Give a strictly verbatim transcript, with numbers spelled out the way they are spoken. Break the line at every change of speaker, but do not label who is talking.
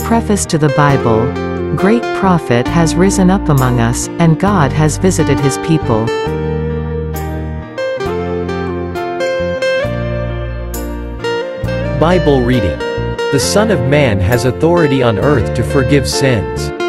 Preface to the Bible. Great prophet has risen up among us, and God has visited his people.
Bible reading. The Son of Man has authority on earth to forgive sins.